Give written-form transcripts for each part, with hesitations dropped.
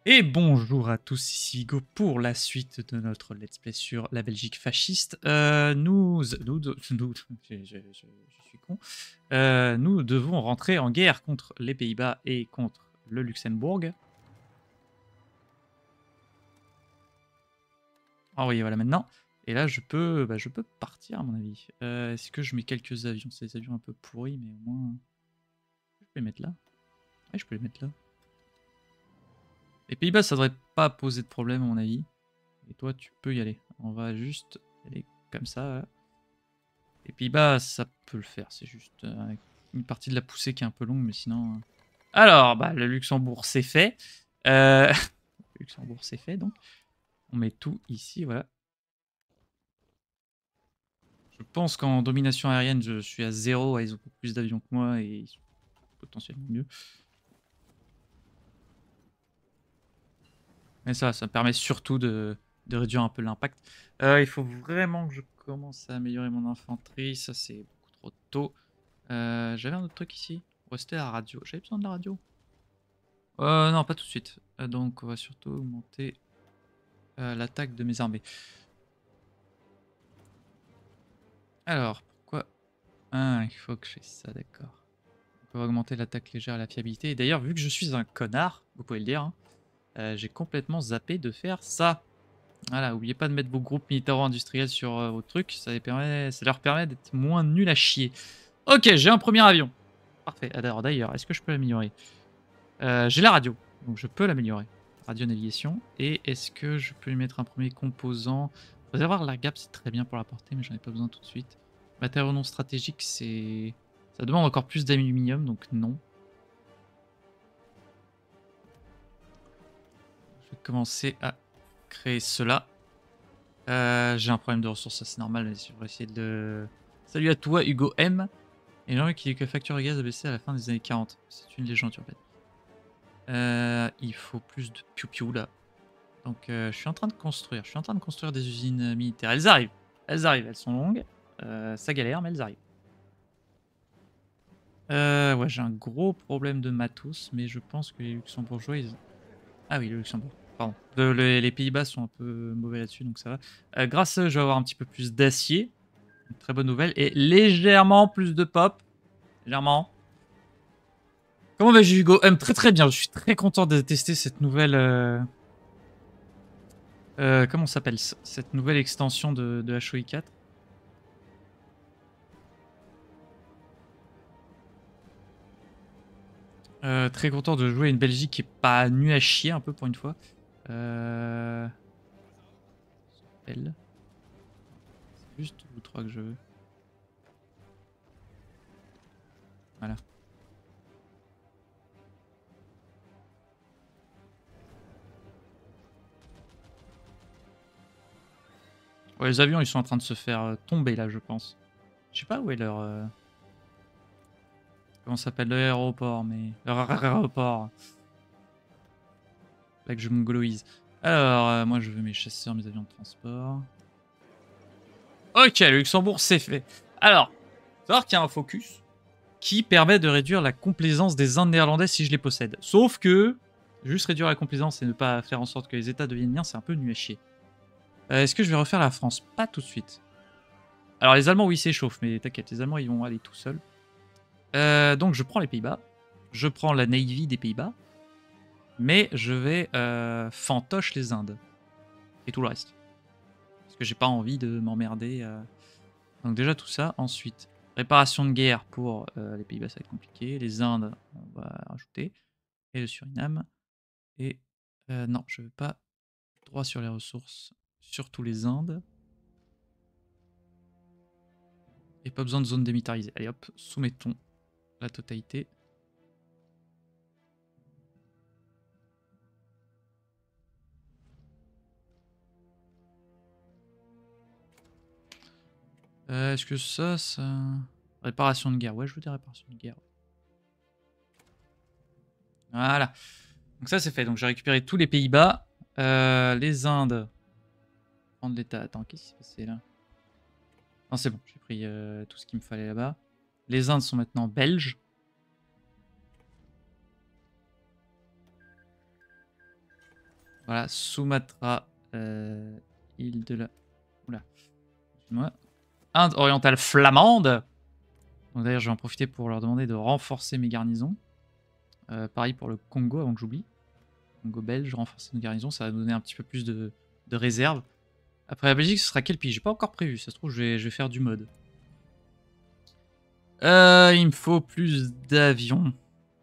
Et bonjour à tous, ici Hugo pour la suite de notre let's play sur la Belgique fasciste. Je suis con. Nous devons rentrer en guerre contre les Pays-Bas et contre le Luxembourg. Envoyez voilà maintenant. Et là, je peux partir à mon avis. Est-ce que je mets quelques avions? C'est des avions un peu pourris, mais au moins... Je peux les mettre là. Ouais, je peux les mettre là. Les Pays-Bas, ça devrait pas poser de problème à mon avis. Et toi, tu peux y aller. On va juste y aller comme ça. Voilà. Les Pays-Bas, ça peut le faire. C'est juste une partie de la poussée qui est un peu longue, mais sinon... Alors, bah, le Luxembourg, c'est fait. Le Luxembourg, c'est fait, donc. On met tout ici, voilà. Je pense qu'en domination aérienne, je suis à 0. Ils ont beaucoup plus d'avions que moi et ils sont potentiellement mieux. Mais ça permet surtout de réduire un peu l'impact. Il faut vraiment que je commence à améliorer mon infanterie. Ça, c'est beaucoup trop tôt. J'avais un autre truc ici. Rester à la radio. J'avais besoin de la radio. Non, pas tout de suite. Donc, on va surtout augmenter l'attaque de mes armées. Alors, pourquoi... Ah, il faut que je fasse ça, d'accord. On peut augmenter l'attaque légère et la fiabilité. Et d'ailleurs, vu que je suis un connard, vous pouvez le dire, hein, j'ai complètement zappé de faire ça. Voilà, n'oubliez pas de mettre vos groupes militaro-industriels sur vos trucs. Ça leur permet d'être moins nuls à chier. Ok, j'ai un premier avion. Parfait. Alors d'ailleurs, est-ce que je peux l'améliorer? J'ai la radio, donc je peux l'améliorer. Radio navigation. Et est-ce que je peux lui mettre un premier composant? Faut savoir, la gap, c'est très bien pour la portée, mais j'en ai pas besoin tout de suite. Matériaux non stratégiques, c'est... Ça demande encore plus d'aluminium, donc non. Je vais commencer à créer cela. J'ai un problème de ressources, ça c'est normal, mais je vais essayer de... Salut à toi, Hugo M. Et j'ai envie qu'il dit que la facture de gaz a baissé à la fin des années 40. C'est une légende urbaine. Il faut plus de piou-piou là. Donc je suis en train de construire. Je suis en train de construire des usines militaires. Elles arrivent. Elles arrivent. Elles sont longues. Ça galère, mais elles arrivent. Ouais, j'ai un gros problème de matos, mais je pense que les Luxembourgeois, ils... Ah oui, le Luxembourg. Pardon. Les Pays-Bas sont un peu mauvais là-dessus, donc ça va. Grâce à eux, je vais avoir un petit peu plus d'acier. Une très bonne nouvelle. Et légèrement plus de pop. Légèrement. Comment vas-tu, Hugo? Très très bien. Je suis très content de tester cette nouvelle... comment ça s'appelle? Cette nouvelle extension de HOI 4. Très content de jouer une Belgique qui est pas nulle à chier un peu pour une fois. Elle. C'est juste vous trois que je veux. Voilà. Ouais, les avions ils sont en train de se faire tomber là, je pense. Je sais pas où est leur... Comment ça s'appelle? L'aéroport, mais... Leur aéroport. Là que je mongoloise. Alors, moi je veux mes chasseurs, mes avions de transport. Ok, le Luxembourg c'est fait. Alors, faut savoir qu'il y a un focus qui permet de réduire la complaisance des Indes néerlandais si je les possède. Sauf que, juste réduire la complaisance et ne pas faire en sorte que les États deviennent miens, c'est un peu nul à chier. Est-ce que je vais refaire la France? Pas tout de suite. Alors les Allemands, oui, s'échauffent, mais t'inquiète, les Allemands, ils vont aller tout seuls. Donc je prends les Pays-Bas. Je prends la Navy des Pays-Bas. Mais je vais fantoche les Indes. Et tout le reste. Parce que j'ai pas envie de m'emmerder. Donc déjà tout ça. Ensuite, réparation de guerre pour les Pays-Bas, ça va être compliqué. Les Indes, on va rajouter. Et le Suriname. Et non, je veux pas droit sur les ressources. Surtout les Indes. Et pas besoin de zone démilitarisée. Allez hop, soumettons la totalité. Est-ce que ça... Réparation de guerre. Ouais, je veux des réparations de guerre. Voilà. Donc ça, c'est fait. Donc j'ai récupéré tous les Pays-Bas. Les Indes. Prendre l'état. Attends, qu'est-ce qui s'est passé là? Non, c'est bon. J'ai pris tout ce qu'il me fallait là-bas. Les Indes sont maintenant belges. Voilà, Sumatra, île de la... Oula, excuse-moi. Inde orientale flamande. Donc d'ailleurs, je vais en profiter pour leur demander de renforcer mes garnisons. Pareil pour le Congo, avant que j'oublie. Congo belge, renforcer nos garnisons, ça va donner un petit peu plus de réserve. Après la Belgique, ce sera quel pays? J'ai pas encore prévu, ça se trouve, je vais faire du mode. Il me faut plus d'avions.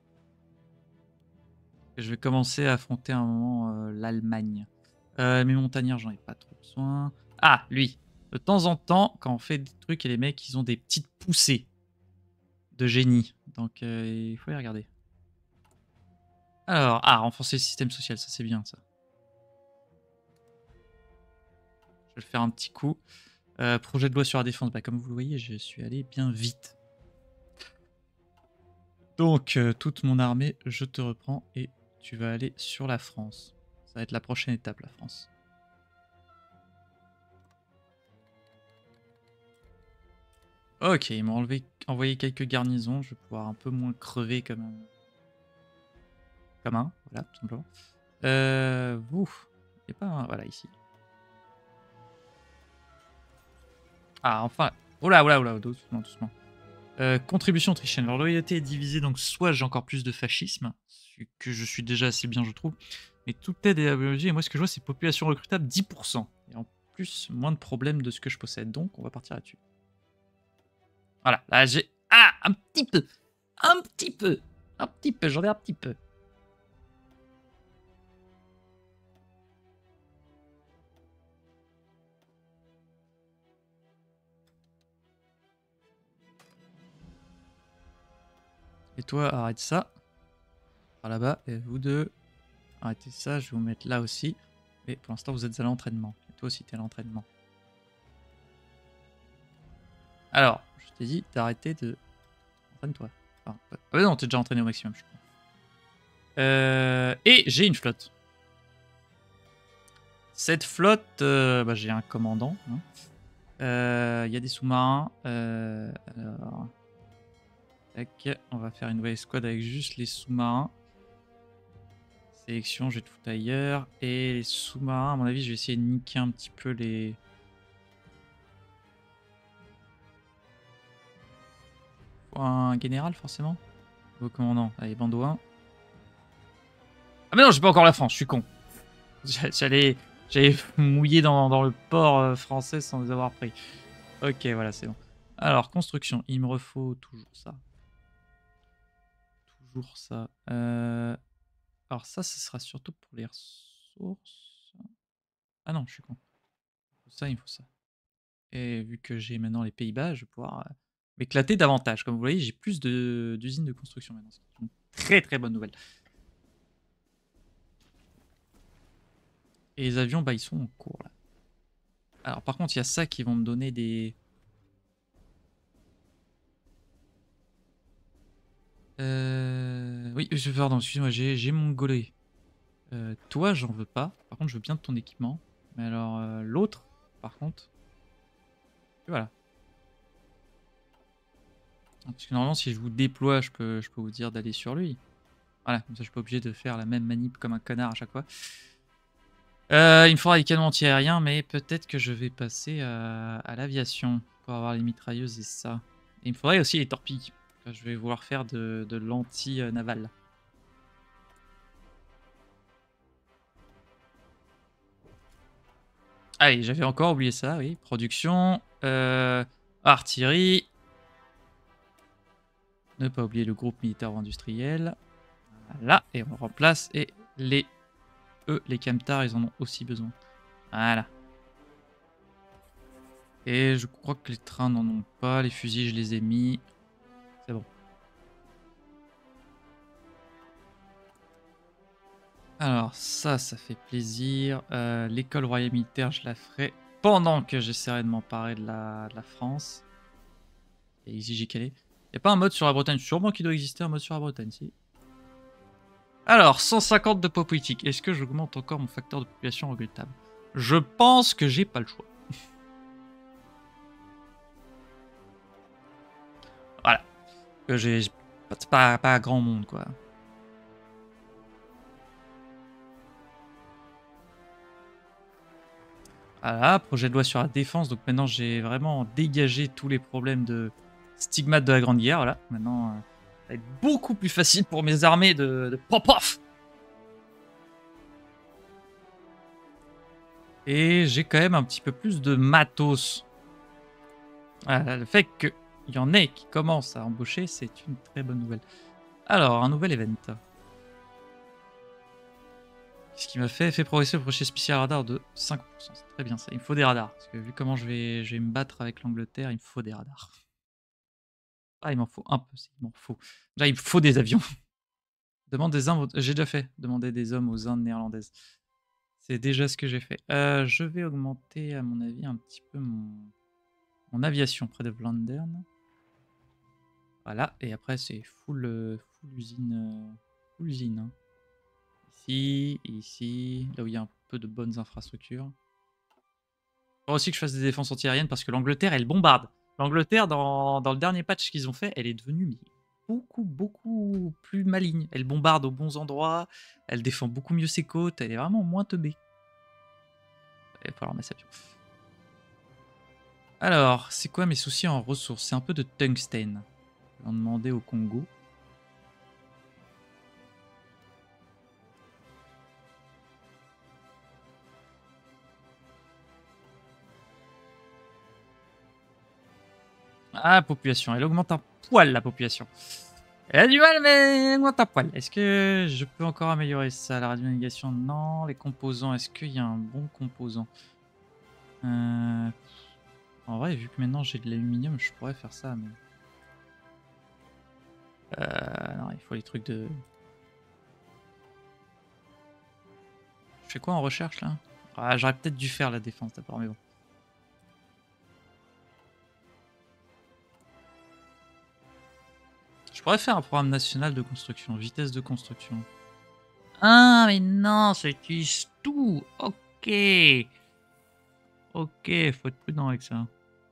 Je vais commencer à affronter un moment l'Allemagne. Mes montagnards, j'en ai pas trop besoin. Ah, lui. De temps en temps, quand on fait des trucs et les mecs, ils ont des petites poussées de génie. Donc, il faut les regarder. Alors, renforcer le système social, ça c'est bien, ça. Je vais le faire un petit coup. Projet de loi sur la défense. Bah, comme vous le voyez, je suis allé bien vite. Donc, toute mon armée, je te reprends et tu vas aller sur la France. Ça va être la prochaine étape, la France. Ok, ils m'ont envoyé quelques garnisons. Je vais pouvoir un peu moins crever comme un. Voilà, tout simplement. Vous. Il n'y a pas un... Voilà, ici. Ah, enfin. Oula, doucement, doucement. Contribution autrichienne. Leur loyauté est divisée, donc soit j'ai encore plus de fascisme, ce que je suis déjà assez bien, je trouve. Mais toute aide et la biologie, et moi ce que je vois, c'est population recrutable 10%. Et en plus, moins de problèmes de ce que je possède. Donc, on va partir là-dessus. Voilà, là j'ai... Ah, un petit peu. Un petit peu. Un petit peu, j'en ai un petit peu. Et toi, arrête ça. Par là-bas, et vous deux, arrêtez ça, je vais vous mettre là aussi. Et pour l'instant, vous êtes à l'entraînement. Et toi aussi, t'es à l'entraînement. Alors, je t'ai dit d'arrêter de... Entraîne-toi. Enfin, non, t'es déjà entraîné au maximum, je crois. Et j'ai une flotte. Cette flotte, bah, j'ai un commandant. Il y a des sous-marins. Alors, tac, on va faire une nouvelle escouade avec juste les sous-marins. Sélection, je vais te foutre ailleurs. Et les sous-marins, à mon avis, je vais essayer de niquer un petit peu les... Un général, forcément. Au commandant. Allez, bandeau 1. Ah mais non, j'ai pas encore la France, je suis con. J'allais mouiller dans le port français sans les avoir pris. Ok, voilà, c'est bon. Alors, construction, il me refaut toujours ça. Toujours ça. Alors ça, ce sera surtout pour les ressources. Ah non, je suis con. Il faut ça, il faut ça. Et vu que j'ai maintenant les Pays-Bas, je vais pouvoir m'éclater davantage. Comme vous voyez, j'ai plus d'usines de construction maintenant. C'est une très très bonne nouvelle. Et les avions, bah, ils sont en cours là. Alors par contre, il y a ça qui vont me donner des... Oui, pardon, excuse-moi, j'ai mongolais. Toi, j'en veux pas. Par contre, je veux bien de ton équipement. Mais alors, l'autre, par contre... Et voilà. Parce que normalement, si je vous déploie, je peux vous dire d'aller sur lui. Voilà, comme ça, je suis pas obligé de faire la même manip comme un connard à chaque fois. Il me faudra des canons anti-aériens, mais peut-être que je vais passer à l'aviation pour avoir les mitrailleuses et ça. Et il me faudrait aussi les torpilles. Je vais vouloir faire de l'anti-naval. Allez, j'avais encore oublié ça, oui. Production, artillerie. Ne pas oublier le groupe militaire industriel. Voilà, et on remplace. Et les les camtars, ils en ont aussi besoin. Voilà. Et je crois que les trains n'en ont pas. Les fusils, je les ai mis. C'est bon. Alors ça fait plaisir. L'école royale militaire, je la ferai pendant que j'essaierai de m'emparer de la France. Et ici, j'ai calé. Il n'y a pas un mode sur la Bretagne. Sûrement qu'il doit exister un mode sur la Bretagne, si. Alors, 150 de poids politique. Est-ce que j'augmente encore mon facteur de population regrettable? Je pense que j'ai pas le choix. Voilà. J'ai pas grand monde, quoi. Voilà, projet de loi sur la défense. Donc maintenant, j'ai vraiment dégagé tous les problèmes de stigmate de la Grande Guerre. Voilà, maintenant, ça va être beaucoup plus facile pour mes armées de pop-off. Et j'ai quand même un petit peu plus de matos. Voilà, le fait qu'il y en ait qui commencent à embaucher, c'est une très bonne nouvelle. Alors, un nouvel event. Ce qui m'a fait progresser le projet spécial radar de 5%. C'est très bien ça. Il me faut des radars. Parce que vu comment je vais me battre avec l'Angleterre, il me faut des radars. Ah, il m'en faut un peu. Il m'en faut. Déjà, il me faut des avions. Demande des hommes. J'ai déjà fait. Demander des hommes aux Indes néerlandaises. C'est déjà ce que j'ai fait. Je vais augmenter, à mon avis, un petit peu mon aviation près de Vlaanderen. Voilà. Et après, c'est full usine. Full usine. Hein. Ici, ici. Là où il y a un peu de bonnes infrastructures. Il faut aussi que je fasse des défenses antiaériennes parce que l'Angleterre, elle bombarde. L'Angleterre, dans le dernier patch qu'ils ont fait, elle est devenue beaucoup plus maligne. Elle bombarde aux bons endroits, elle défend beaucoup mieux ses côtes, elle est vraiment moins teubée. Il va falloir mettre ça bien. Alors, c'est quoi mes soucis en ressources? C'est un peu de tungstène. Je vais en demander au Congo. Ah, population. Elle augmente un poil, la population. Elle a du mal, mais elle augmente un poil. Est-ce que je peux encore améliorer ça? La radionavigation, non. Les composants, est-ce qu'il y a un bon composant? En vrai, vu que maintenant j'ai de l'aluminium, je pourrais faire ça, mais... non, il faut les trucs de... Je fais quoi en recherche, là? Ah, j'aurais peut-être dû faire la défense d'abord, mais bon. Je pourrais faire un programme national de construction, vitesse de construction. Ah, mais non, ça utilise tout. Ok. Ok, faut être prudent avec ça.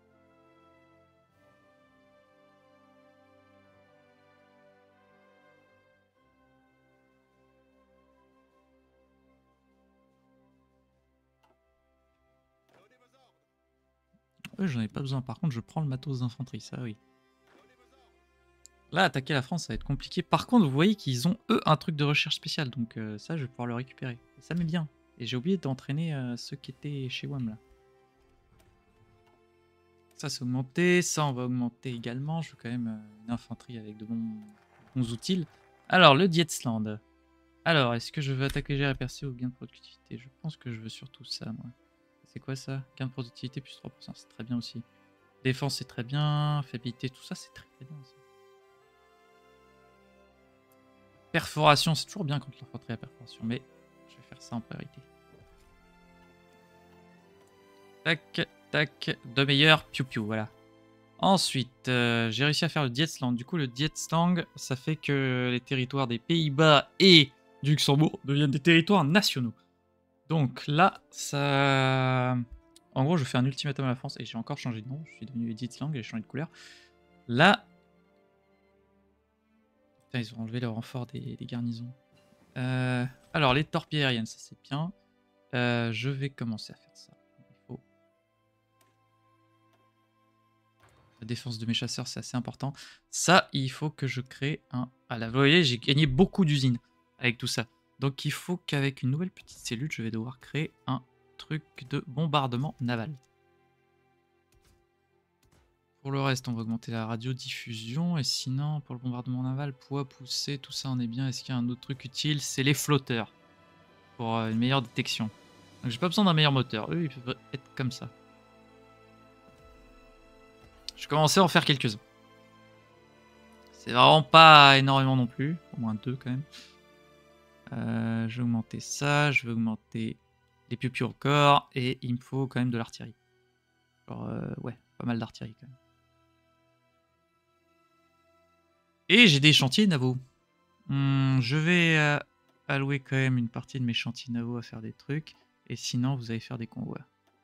J'en ai pas besoin. Par contre, je prends le matos d'infanterie, ça oui. Là, attaquer la France, ça va être compliqué. Par contre, vous voyez qu'ils ont, eux, un truc de recherche spéciale. Donc ça, je vais pouvoir le récupérer. Et ça m'est bien. Et j'ai oublié d'entraîner ceux qui étaient chez WAM, là. Ça, c'est augmenté. Ça, on va augmenter également. Je veux quand même une infanterie avec de bons outils. Alors, le Dietzland. Alors, est-ce que je veux attaquer GR et percer ou gain de productivité? Je pense que je veux surtout ça, moi. C'est quoi ça? Gain de productivité plus 3%. C'est très bien aussi. Défense, c'est très bien. Fiabilité, tout ça, c'est très bien aussi. Perforation, c'est toujours bien quand l'infanterie a perforation, mais je vais faire ça en priorité. Tac, tac, de meilleurs, piou piou, voilà. Ensuite, j'ai réussi à faire le Dietzland. Du coup, le Dietzland, ça fait que les territoires des Pays-Bas et du Luxembourg deviennent des territoires nationaux. Donc là, ça... En gros, je fais un ultimatum à la France et j'ai encore changé de nom. Je suis devenu Dietzland et j'ai changé de couleur. Là... Putain, ils ont enlevé le renfort des garnisons. Alors, les torpilles aériennes, ça c'est bien. Je vais commencer à faire ça. Il faut... La défense de mes chasseurs, c'est assez important. Ça, il faut que je crée un... Ah là, vous voyez, j'ai gagné beaucoup d'usines avec tout ça. Donc il faut qu'avec une nouvelle petite cellule, je vais devoir créer un truc de bombardement naval. Pour le reste, on va augmenter la radiodiffusion. Et sinon, pour le bombardement naval, poids, poussée, tout ça, on est bien. Est-ce qu'il y a un autre truc utile? C'est les flotteurs. Pour une meilleure détection. Donc j'ai pas besoin d'un meilleur moteur. Eux, ils peuvent être comme ça. Je commençais à en faire quelques-uns. C'est vraiment pas énormément non plus. Au moins 2 quand même. Je vais augmenter ça. Je vais augmenter les piou encore. Et il me faut quand même de l'artillerie. Genre, ouais, pas mal d'artillerie quand même. Et j'ai des chantiers navaux. Je vais allouer quand même une partie de mes chantiers navaux à faire des trucs. Et sinon, vous allez faire des convois.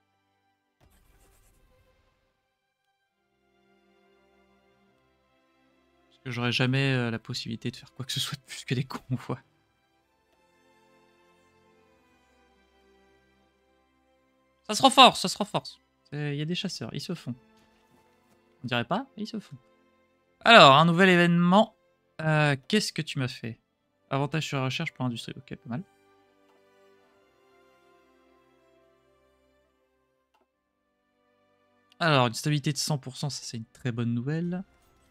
Parce que j'aurai jamais la possibilité de faire quoi que ce soit de plus que des convois. Ça se renforce, ça se renforce. Il y a des chasseurs, ils se font. On dirait pas, mais ils se font. Alors, un nouvel événement. Qu'est-ce que tu m'as fait? Avantage sur la recherche pour l'industrie. Ok, pas mal. Alors, une stabilité de 100%, ça c'est une très bonne nouvelle.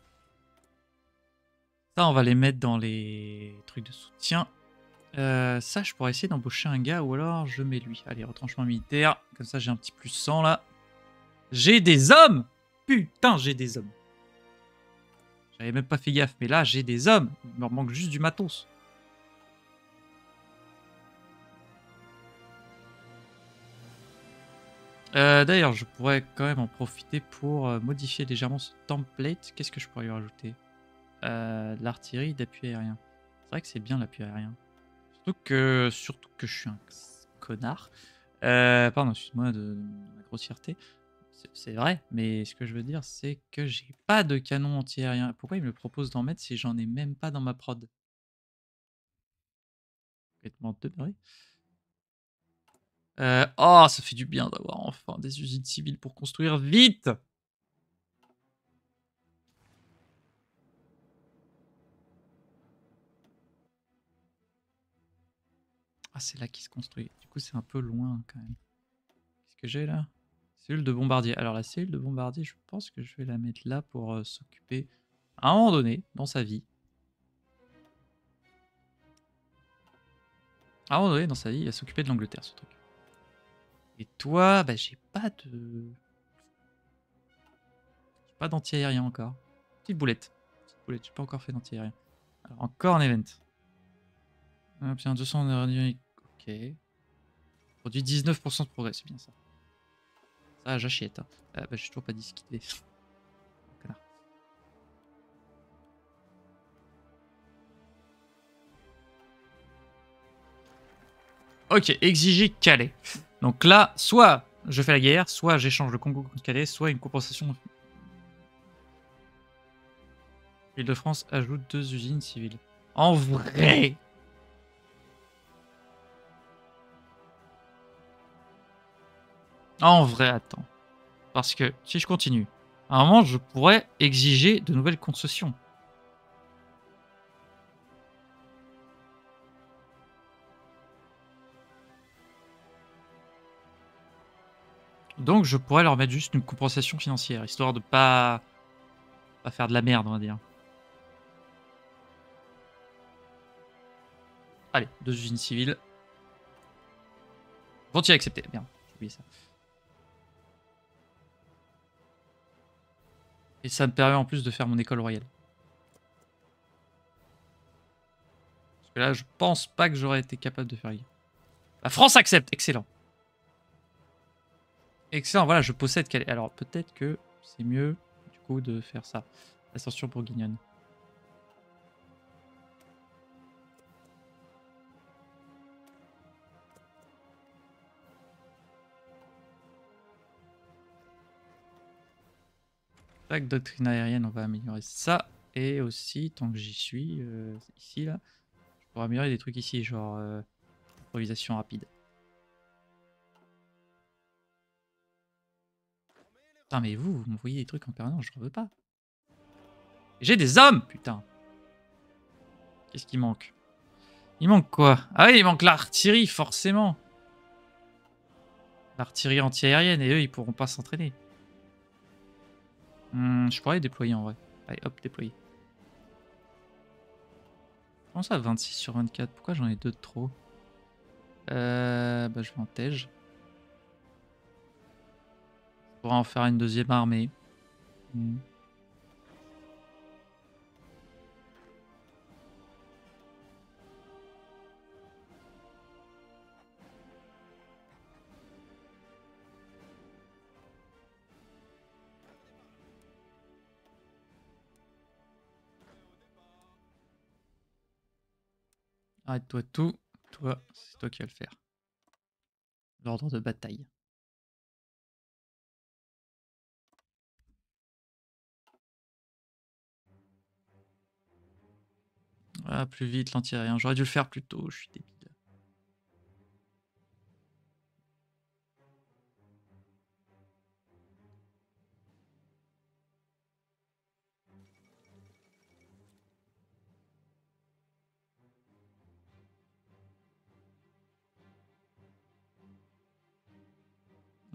Ça, on va les mettre dans les trucs de soutien. Ça, je pourrais essayer d'embaucher un gars ou alors je mets lui. Allez, retranchement militaire. Comme ça, j'ai un petit plus 100 là. J'ai des hommes! Putain, j'ai des hommes. J'avais même pas fait gaffe, mais là, j'ai des hommes. Il me manque juste du matos. D'ailleurs, je pourrais quand même en profiter pour modifier légèrement ce template. Qu'est-ce que je pourrais lui rajouter? De l'artillerie, d'appui aérien. C'est vrai que c'est bien l'appui aérien. Surtout que je suis un connard. Pardon, excuse-moi de ma grossièreté. C'est vrai, mais ce que je veux dire, c'est que j'ai pas de canon anti-aérien. Pourquoi il me propose d'en mettre si j'en ai même pas dans ma prod? Complètement teubé. Oh, ça fait du bien d'avoir enfin des usines civiles pour construire vite! Ah, c'est là qu'il se construit. Du coup, c'est un peu loin quand même. Qu'est-ce que j'ai là? Cellule de bombardier. Alors, la cellule de bombardier, je pense que je vais la mettre là pour s'occuper à un moment donné dans sa vie. À un moment donné dans sa vie, il va s'occuper de l'Angleterre, ce truc. Et toi, bah, j'ai pas de. J'ai pas d'anti-aérien encore. Petite boulette. Petite boulette, j'ai pas encore fait d'anti-aérien. Alors, encore un event. Obtient 200 d'énergie. Ok. Produit 19% de progrès, c'est bien ça. Ça, j'achète. Hein. Bah, j'ai toujours pas dit ce qu'il est. Connard. Ok, exiger Calais. Donc là, soit je fais la guerre, soit j'échange le Congo contre Calais, soit une compensation. Île-de-France ajoute 2 usines civiles. En vrai. En vrai, attends. Parce que si je continue, à un moment, je pourrais exiger de nouvelles concessions. Donc je pourrais leur mettre juste une compensation financière, histoire de pas faire de la merde, on va dire. Allez, 2 usines civiles. Vont-ils accepter? Bien, j'ai oublié ça. Et ça me permet en plus de faire mon école royale. Parce que là, je pense pas que j'aurais été capable de faire. La France accepte, excellent. Excellent, voilà, je possède Calais. Alors peut-être que c'est mieux du coup de faire ça. Ascension bourguignonne. Tac, doctrine aérienne, on va améliorer ça. Et aussi, tant que j'y suis, ici là, je pourrais améliorer des trucs ici, genre improvisation rapide. Putain, mais vous m'envoyez des trucs en permanence, je ne veux pas. J'ai des hommes, putain. Qu'est-ce qui manque? Il manque quoi? Ah oui, il manque l'artillerie, forcément. L'artillerie anti-aérienne, et eux, ils pourront pas s'entraîner. Je pourrais les déployer en vrai. Allez, hop, déployer. Comment ça, 26 sur 24? Pourquoi j'en ai 2 de trop? Bah, je vais en tège. Je pourrais en faire une deuxième armée. Arrête-toi tout. Toi, c'est toi qui vas le faire. L'ordre de bataille. Ah, plus vite, l'anti-aérien. J'aurais dû le faire plus tôt, je suis débile.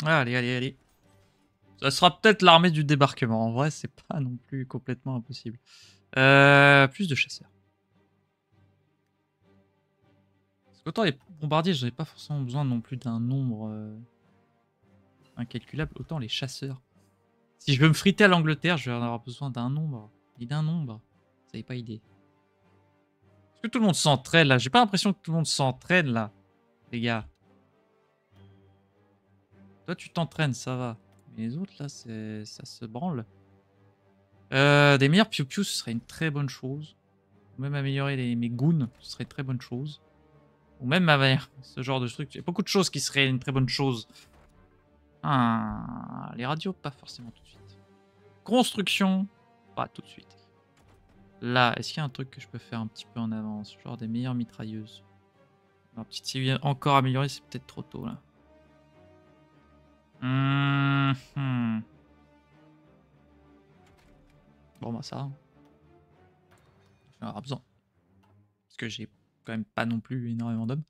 Allez, allez, allez. Ça sera peut-être l'armée du débarquement. En vrai, c'est pas non plus complètement impossible. Plus de chasseurs. Parce qu'autant les bombardiers, j'en ai pas forcément besoin non plus d'un nombre incalculable. Autant les chasseurs. Si je veux me friter à l'Angleterre, je vais en avoir besoin d'un nombre. Et d'un nombre. Vous n'avez pas idée. Est-ce que tout le monde s'entraîne là? J'ai pas l'impression que tout le monde s'entraîne là. Les gars. Toi, tu t'entraînes, ça va. Mais les autres, là, ça se branle. Des meilleurs piou-piou, ce serait une très bonne chose. Ou même améliorer mes goons, ce serait une très bonne chose. Ou même ce genre de truc. Il y a beaucoup de choses qui seraient une très bonne chose. Ah, les radios, pas forcément tout de suite. Construction, pas tout de suite. Là, est-ce qu'il y a un truc que je peux faire un petit peu en avance? Genre des meilleures mitrailleuses. Alors, petite civile encore améliorée, c'est peut-être trop tôt là. Bon, bah ça. J'en aurai besoin. Parce que j'ai quand même pas non plus énormément d'hommes.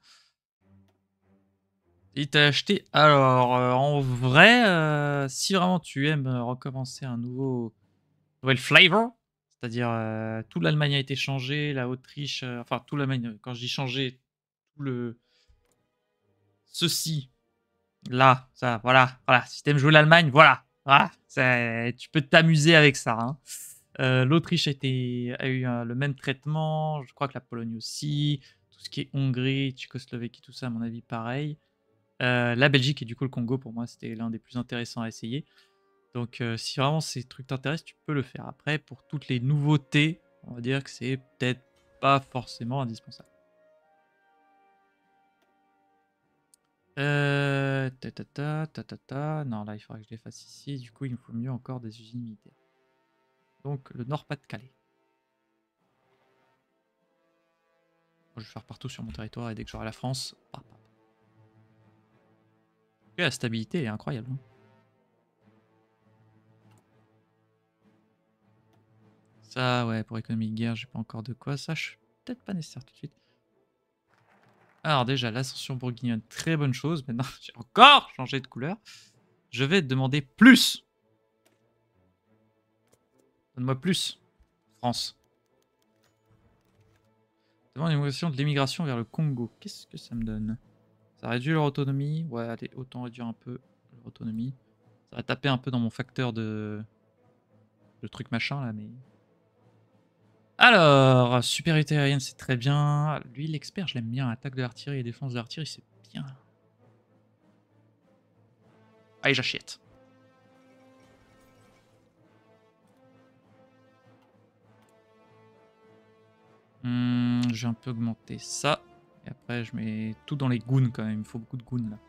Et t'as acheté. Alors, en vrai, si vraiment tu aimes recommencer un nouvel flavor, c'est-à-dire toute l'Allemagne a été changée, la Autriche, enfin toute l'Allemagne, quand je dis changer, tout le. Ceci, là, ça, voilà, voilà. Si t'aimes jouer l'Allemagne, voilà, voilà. Tu peux t'amuser avec ça. Hein. L'Autriche a eu le même traitement, je crois que la Pologne aussi, tout ce qui est Hongrie, Tchécoslovaquie, tout ça, à mon avis, pareil. La Belgique et du coup le Congo, pour moi, c'était l'un des plus intéressants à essayer. Donc, si vraiment ces trucs t'intéressent, tu peux le faire. Après, pour toutes les nouveautés, on va dire que c'est peut-être pas forcément indispensable. Non, là, il faudrait que je les fasse ici. Du coup, il me faut mieux encore des usines militaires. Donc, le Nord-Pas-de-Calais. Je vais faire partout sur mon territoire et dès que j'aurai la France, et la stabilité est incroyable. Hein. Ça, ouais, pour économie de guerre, j'ai pas encore de quoi. Ça, je suis peut-être pas nécessaire tout de suite. Alors déjà, l'ascension bourguignonne, très bonne chose. Maintenant, j'ai encore changé de couleur. Je vais te demander plus. Donne-moi plus, France. Demande une augmentation de l'immigration vers le Congo. Qu'est-ce que ça me donne? Ça réduit leur autonomie. Ouais, allez, autant réduire un peu leur autonomie. Ça va taper un peu dans mon facteur de truc machin là, mais... Alors, supériorité aérienne, c'est très bien. Lui, l'expert, je l'aime bien. Attaque de l'artillerie et défense de l'artillerie, c'est bien. Allez, j'achète. Je vais un peu augmenter ça. Et après, je mets tout dans les goons quand même. Il me faut beaucoup de goons là.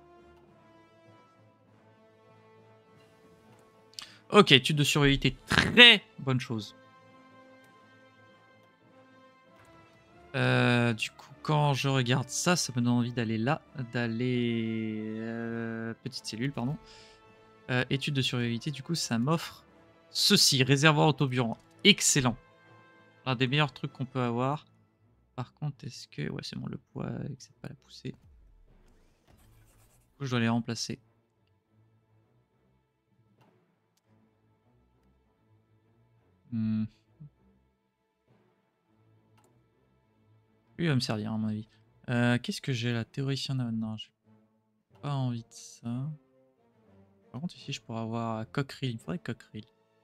Ok, étude de survivabilité. Très bonne chose. Du coup, quand je regarde ça, ça me donne envie d'aller là. Petite cellule, pardon. Étude de survivabilité, du coup, ça m'offre ceci. Réservoir autoburant. Excellent. L'un des meilleurs trucs qu'on peut avoir. Par contre, est-ce que... Ouais, c'est bon, le poids n'excède pas la poussée. Du coup, je dois les remplacer. Lui, il va me servir, à mon avis. Qu'est-ce que j'ai là? Théoricien... Non, j'ai pas envie de ça. Par contre, ici, je pourrais avoir Cockerill. Il me faudrait Cockerill.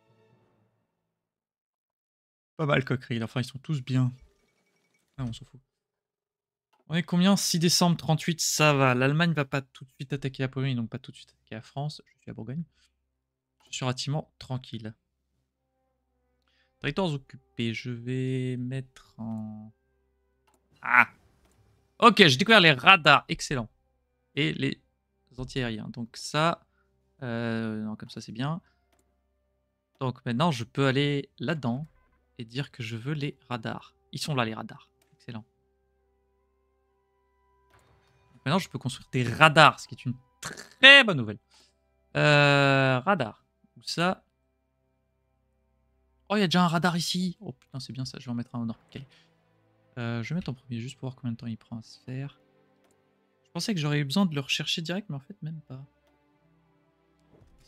Pas mal Cockerill. Enfin, ils sont tous bien. Ah, on s'en fout. On est combien? 6 décembre 38, ça va. L'Allemagne va pas tout de suite attaquer la Pologne, donc pas tout de suite attaquer la France. Je suis à Bourgogne. Je suis relativement tranquille. Territoires occupés. Je vais mettre en... Ah! Ok, j'ai découvert les radars. Excellent. Et les anti-aériens. Donc ça... non, comme ça, c'est bien. Donc maintenant, je peux aller là-dedans et dire que je veux les radars. Ils sont là, les radars. Excellent. Donc maintenant, je peux construire des radars, ce qui est une très bonne nouvelle. Radar. Où ça? Oh, il y a déjà un radar ici. Oh putain, c'est bien ça. Je vais en mettre un au nord. Okay. Je vais mettre en premier juste pour voir combien de temps il prend à se faire. Je pensais que j'aurais eu besoin de le rechercher direct, mais en fait, même pas.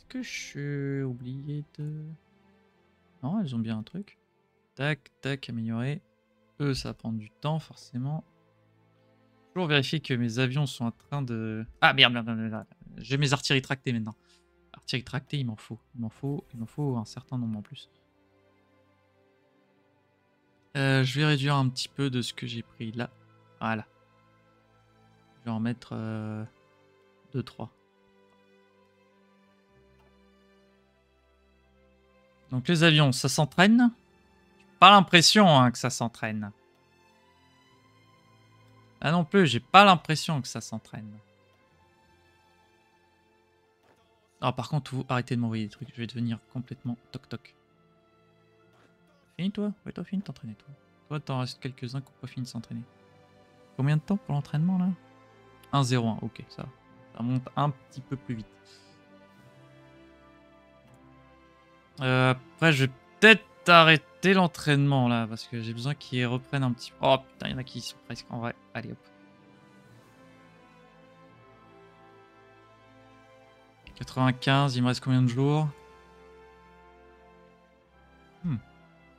que je suis oublié de... Non, elles ont bien un truc. Tac, tac, améliorer. Eux, ça va prendre du temps, forcément. Toujours vérifier que mes avions sont en train de... Ah merde, merde, merde, merde. J'ai mes artilleries tractées maintenant. Artillerie tractée, il m'en faut. Il m'en faut un certain nombre en plus. Je vais réduire un petit peu de ce que j'ai pris là. Voilà. Je vais en mettre 2-3. Donc les avions, ça s'entraîne. Pas l'impression hein, que ça s'entraîne. Ah non plus, j'ai pas l'impression que ça s'entraîne. Ah par contre, vous arrêtez de m'envoyer des trucs, je vais devenir complètement toc-toc. Fini toi? Ouais, toi fini de t'entraîner toi. Toi t'en restes quelques-uns qui n'ont pas fini de s'entraîner. Combien de temps pour l'entraînement là? 1-0-1, ok, ça va. Ça monte un petit peu plus vite. Après, je vais peut-être arrêter l'entraînement là, parce que j'ai besoin qu'ils reprennent un petit peu. Oh putain, il y en a qui sont presque en vrai. Allez hop. 95, il me reste combien de jours? De toute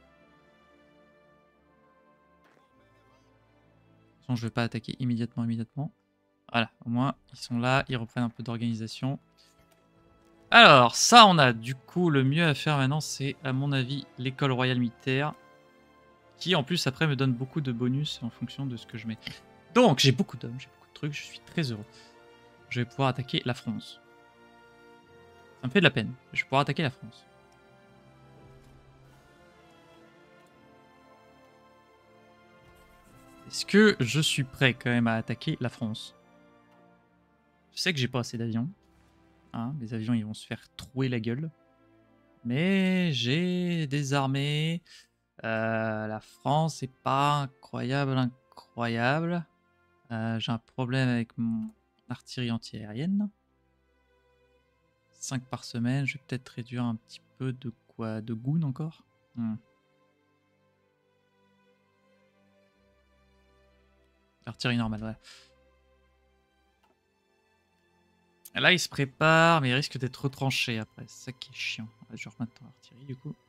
façon, je vais pas attaquer immédiatement. Voilà, au moins, ils sont là, ils reprennent un peu d'organisation. Alors, ça, on a du coup le mieux à faire maintenant, c'est à mon avis l'école royale militaire. Qui en plus après me donne beaucoup de bonus en fonction de ce que je mets. Donc, j'ai beaucoup d'hommes, j'ai beaucoup de trucs, je suis très heureux. Je vais pouvoir attaquer la France. Ça me fait de la peine, je vais pouvoir attaquer la France. Est-ce que je suis prêt quand même à attaquer la France? Je sais que j'ai pas assez d'avions. Hein, les avions ils vont se faire trouer la gueule. Mais j'ai des armées. La France est pas incroyable. J'ai un problème avec mon artillerie antiaérienne. 5 par semaine, je vais peut-être réduire un petit peu de quoi? De goon encore? Artillerie normale, ouais. Là, il se prépare, mais il risque d'être retranché après. C'est ça qui est chiant. Je vais remettre l'artillerie du coup.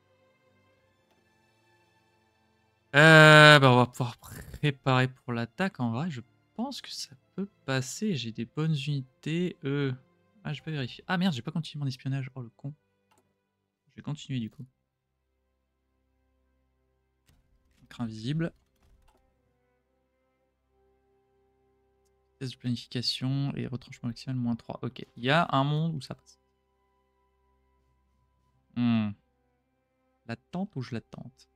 Bah, on va pouvoir préparer pour l'attaque. En vrai, je pense que ça peut passer. J'ai des bonnes unités. Ah, je peux vérifier. Ah merde, j'ai pas continué mon espionnage. Oh le con. Je vais continuer du coup. Écran visible. Test de planification et retranchement maximal -3. Ok, il y a un monde où ça passe. La tente ou je la tente?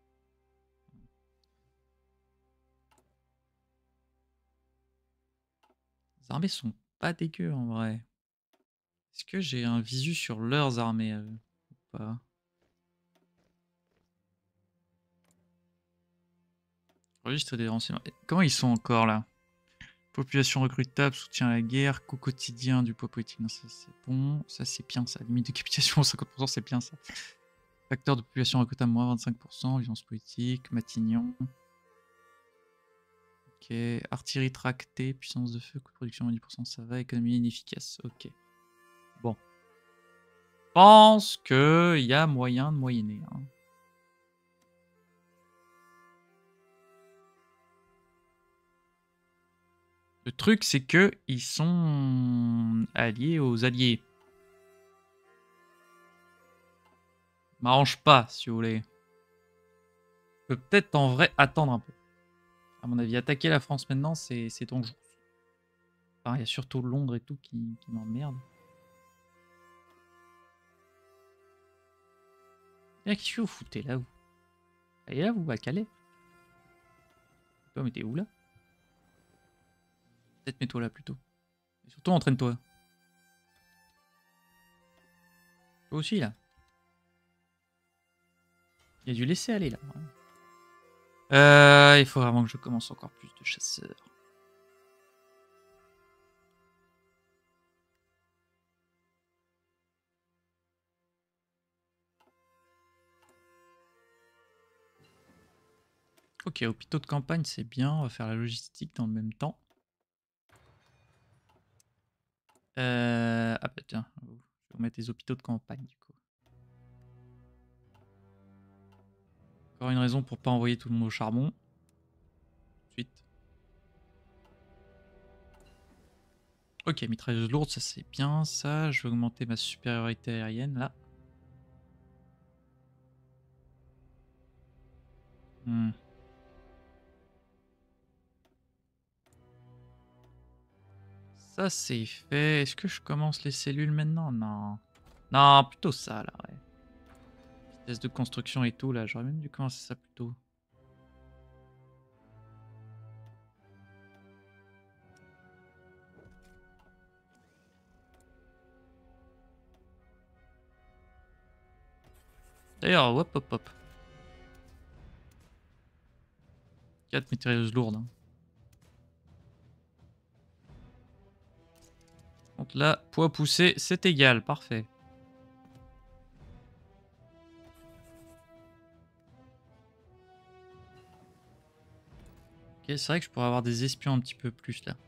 Les armées sont pas dégueu en vrai. Est-ce que j'ai un visu sur leurs armées ou pas? Registre des renseignements. Comment ils sont encore là? Population recrutable, soutien à la guerre, coût quotidien du poids politique. Non, ça c'est bon. Ça c'est bien ça. Limite de capitation 50%, c'est bien ça. Facteur de population recrutable moins 25%. Violence politique, Matignon. Ok. Artillerie tractée, puissance de feu, coût de production moins 10%, ça va. Économie inefficace. Ok. Bon. Je pense qu'il y a moyen de moyenner. Hein. Le truc, c'est que ils sont alliés aux alliés. M'arrange pas, si vous voulez. Je peux peut-être en vrai attendre un peu. À mon avis, attaquer la France maintenant, c'est dangereux. Enfin, il y a surtout Londres et tout qui m'emmerde. Qu'est-ce que vous foutez là, vous? Allez là, vous, à Calais. Toi, mais t'es où là? Peut-être mets-toi là plutôt. Et surtout, entraîne-toi. Toi aussi, là. Il y a du laisser aller, là. Il faut vraiment que je commence encore plus de chasseurs. Ok, hôpitaux de campagne, c'est bien. On va faire la logistique dans le même temps. Ah bah tiens, je Je vais mettre les hôpitaux de campagne, du coup. Encore une raison pour pas envoyer tout le monde au charbon. Ensuite. Ok, mitrailleuse lourde, ça c'est bien, ça. Je vais augmenter ma supériorité aérienne, là. Ça c'est fait. Est-ce que je commence les cellules maintenant? Non. Non, plutôt ça, là, ouais. Vitesse de construction et tout, là. J'aurais même dû commencer ça plus tôt. D'ailleurs, hop, hop, hop. 4 mitrailleuses lourdes. Hein. Donc là, poids poussé, c'est égal. Parfait. Ok, c'est vrai que je pourrais avoir des espions un petit peu plus, là.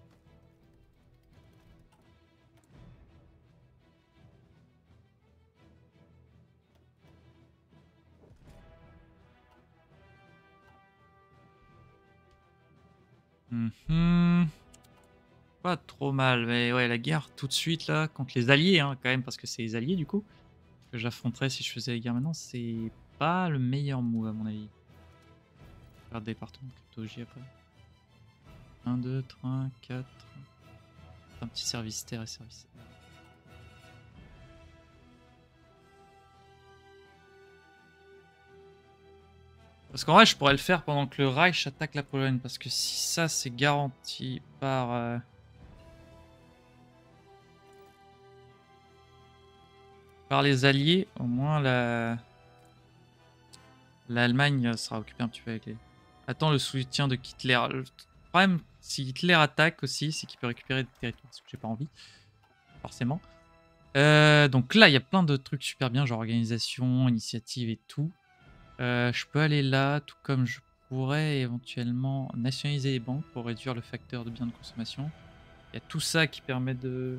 Pas trop mal, mais ouais, la guerre tout de suite là, contre les alliés, hein, quand même, parce que c'est les alliés du coup, que j'affronterais si je faisais la guerre maintenant, c'est pas le meilleur move à mon avis. Faire le département de cryptologie après. 1, 2, 3, 4. Un petit service terre et service air. Parce qu'en vrai, je pourrais le faire pendant que le Reich attaque la Pologne, parce que si ça c'est garanti par les alliés, au moins l'Allemagne sera occupée un petit peu avec les... Attends le soutien de Hitler. Le problème, si Hitler attaque aussi, c'est qu'il peut récupérer des territoires, parce que j'ai pas envie, forcément. Donc là, il y a plein de trucs super bien, genre organisation, initiative et tout. Je peux aller là, tout comme je pourrais éventuellement nationaliser les banques pour réduire le facteur de biens de consommation. Il y a tout ça qui permet de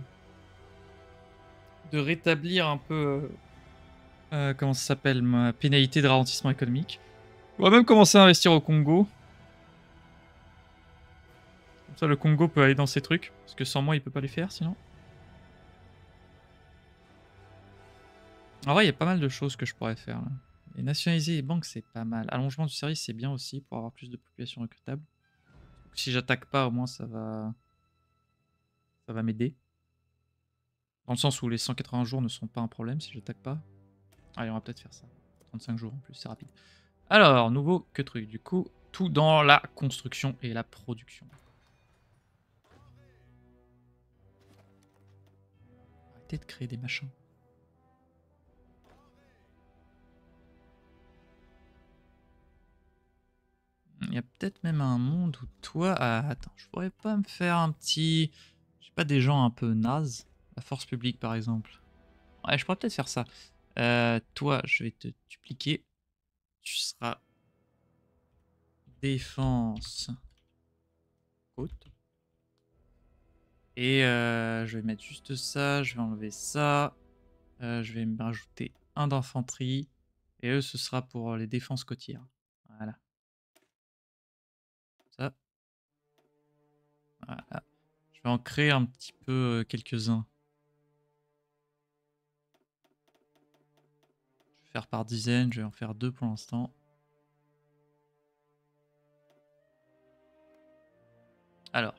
rétablir un peu, comment ça s'appelle, ma pénalité de ralentissement économique. On va même commencer à investir au Congo. Comme ça, le Congo peut aller dans ces trucs, parce que sans moi, il peut pas les faire sinon. En vrai, il y a pas mal de choses que je pourrais faire là. Et nationaliser les banques, c'est pas mal. Allongement du service, c'est bien aussi pour avoir plus de population recrutable. Si j'attaque pas, au moins ça va m'aider. Dans le sens où les 180 jours ne sont pas un problème si j'attaque pas. Allez, on va peut-être faire ça. 35 jours en plus, c'est rapide. Alors, nouveau que truc. Du coup, tout dans la construction et la production. Arrêtez de créer des machins. Il y a peut-être même un monde où toi... Ah, attends, je pourrais pas me faire un petit... Je sais pas, des gens un peu nazes. La force publique, par exemple. Ouais, je pourrais peut-être faire ça. Toi, je vais te dupliquer. Tu seras... Défense. Côte. Et je vais mettre juste ça. Je vais enlever ça. Je vais me rajouter un d'infanterie. Et eux, ce sera pour les défenses côtières. Voilà. Ça. Voilà. Je vais en créer un petit peu quelques-uns. Je vais faire par dizaines. Je vais en faire 2 pour l'instant. Alors.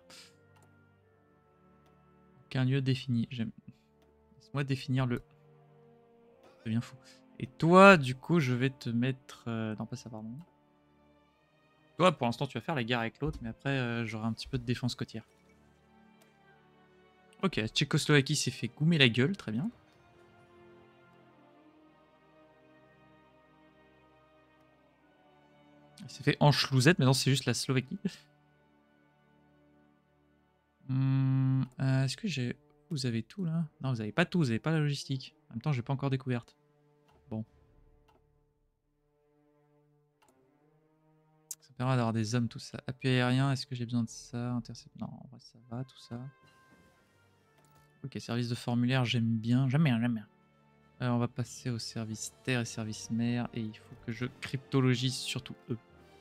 Aucun lieu défini. Laisse-moi définir le... C'est bien fou. Et toi, du coup, je vais te mettre... Non, pas ça, pardon. Toi, pour l'instant, tu vas faire la guerre avec l'autre, mais après, j'aurai un petit peu de défense côtière. Ok, la Tchécoslovaquie s'est fait goumer la gueule, très bien. Il s'est fait enchlousette, maintenant c'est juste la Slovaquie. Est-ce que j'ai... Vous avez tout là? Non, vous avez pas tout, vous avez pas la logistique. En même temps, j'ai pas encore découverte. Bon. Ça permet d'avoir des hommes, tout ça. Appui aérien, est-ce que j'ai besoin de ça? Intercept... Non, en vrai, ça va, tout ça. Ok, service de formulaire, j'aime bien. J'aime bien, j'aime bien. On va passer au service terre et service mer. Et il faut que je cryptologise surtout eux.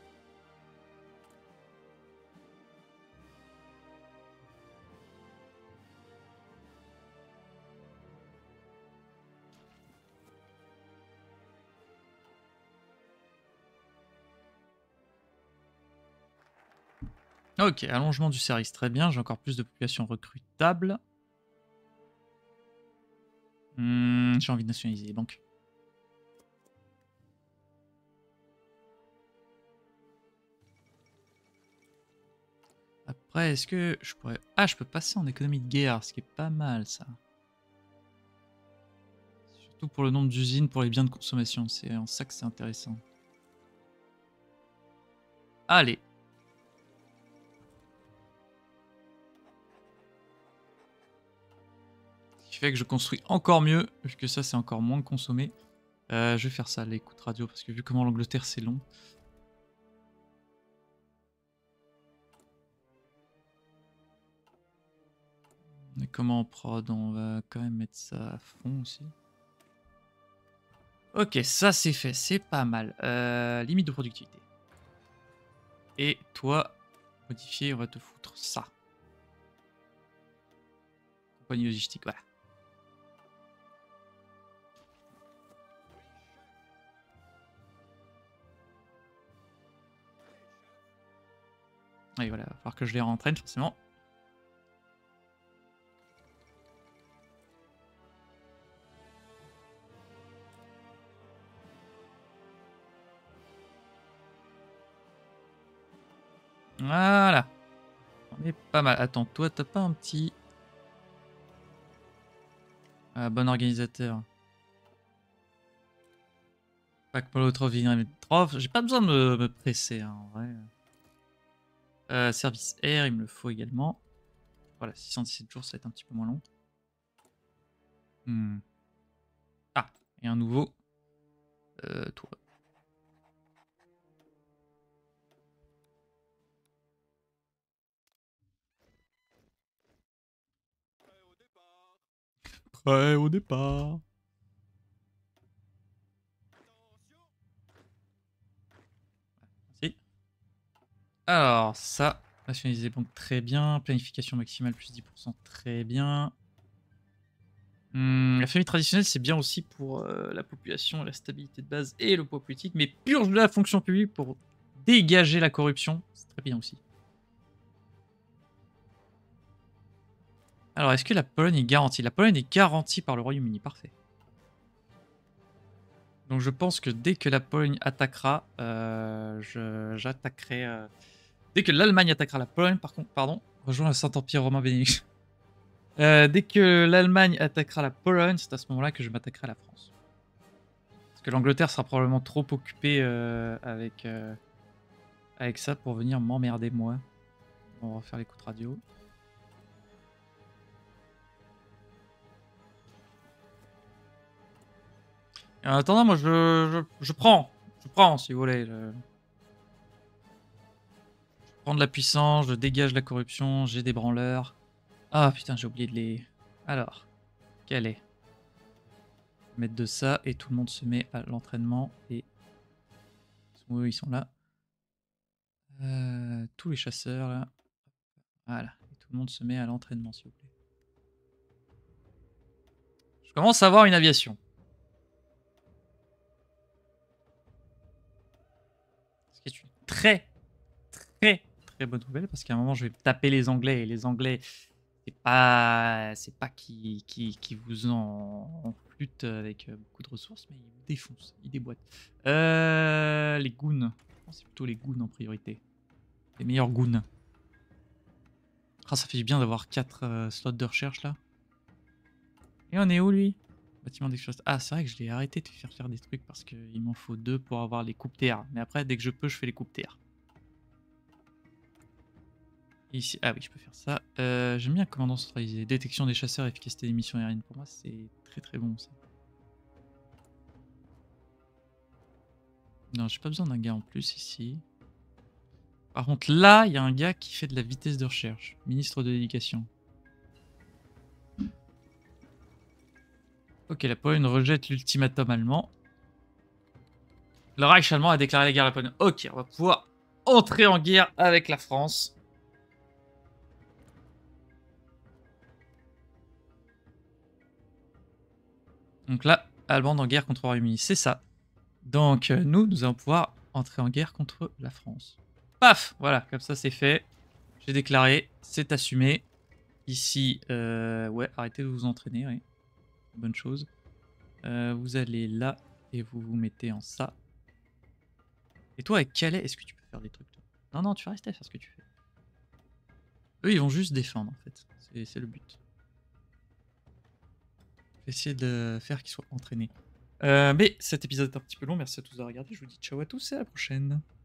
Ok, allongement du service, très bien. J'ai encore plus de population recrutable. J'ai envie de nationaliser les banques. Après, est-ce que je pourrais... Ah, je peux passer en économie de guerre, ce qui est pas mal, ça. Surtout pour le nombre d'usines, pour les biens de consommation. C'est en ça que c'est intéressant. Allez. Ce qui fait que je construis encore mieux, vu que ça, c'est encore moins consommé. Je vais faire ça, l'écoute radio, parce que vu comment l'Angleterre, c'est long. Et comment en prod, on va quand même mettre ça à fond aussi. Ok, ça c'est fait, c'est pas mal. Limite de productivité. Et toi, modifier, on va te foutre ça. Compagnie logistique, voilà. Et voilà, il va falloir que je les rentraîne forcément. Voilà. On est pas mal. Attends, toi, t'as pas un petit... bon organisateur. Pack Molotov, Dimitrov. J'ai pas besoin de me presser, hein, en vrai. Service air, il me le faut également. Voilà, 617 jours, ça va être un petit peu moins long. Ah, et un nouveau. Toi. Prêt au départ. Merci. Alors, ça, nationaliser banque, très bien. Planification maximale, plus 10%, très bien. La famille traditionnelle, c'est bien aussi pour la population, la stabilité de base et le poids politique, mais purge de la fonction publique pour dégager la corruption, c'est très bien aussi. Alors, est-ce que la Pologne est garantie? La Pologne est garantie par le Royaume-Uni, parfait. Donc je pense que dès que la Pologne attaquera, j'attaquerai... Dès que l'Allemagne attaquera la Pologne, par contre, pardon, rejoins le Saint-Empire romain bénédictin. Dès que l'Allemagne attaquera la Pologne, c'est à ce moment-là que je m'attaquerai à la France. Parce que l'Angleterre sera probablement trop occupée avec ça pour venir m'emmerder moi. On va refaire les coups de radio. Et en attendant, moi je prends. Je prends si vous voulez. Je prends de la puissance, je dégage la corruption, j'ai des branleurs. Ah putain, j'ai oublié de les... Alors, quel est? Mettre de ça et tout le monde se met à l'entraînement et... Eux, ils sont là. Tous les chasseurs là. Voilà. Et tout le monde se met à l'entraînement s'il vous plaît. Je commence à avoir une aviation. Ce qui est une très bonne nouvelle parce qu'à un moment je vais taper les Anglais et les Anglais c'est pas qui vous en flûte avec beaucoup de ressources mais ils vous défoncent, ils déboîtent. Les goons, je pense c'est plutôt les goons en priorité. Les meilleurs goons. Ah, ça fait du bien d'avoir 4 slots de recherche là. Et on est où lui? Bâtiment d'exploitation. Ah, c'est vrai que je l'ai arrêté de faire des trucs parce qu'il m'en faut 2 pour avoir les coupes terre. Mais après, dès que je peux, je fais les coupes terre. Ici, ah oui, je peux faire ça. J'aime bien commandant centralisé. Détection des chasseurs, efficacité des missions aériennes. Pour moi, c'est très bon ça. Non, j'ai pas besoin d'un gars en plus ici. Par contre, là, il y a un gars qui fait de la vitesse de recherche. Ministre de l'éducation. Ok, la Pologne rejette l'ultimatum allemand. Le Reich allemand a déclaré la guerre à la Pologne. Ok, on va pouvoir entrer en guerre avec la France. Donc là, Allemande en guerre contre le Royaume-Uni, c'est ça. Donc nous allons pouvoir entrer en guerre contre la France. Paf, voilà, comme ça c'est fait. J'ai déclaré, c'est assumé. Ici, ouais, arrêtez de vous entraîner, ouais. Bonne chose. Vous allez là et vous vous mettez en ça. Et toi, avec Calais, est-ce que tu peux faire des trucs toi? Non, non, tu vas rester à faire ce que tu fais. Eux, ils vont juste défendre, en fait. C'est le but. Essayer de faire qu'ils soient entraînés. Mais cet épisode est un petit peu long. Merci à tous d'avoir regardé. Je vous dis ciao à tous et à la prochaine.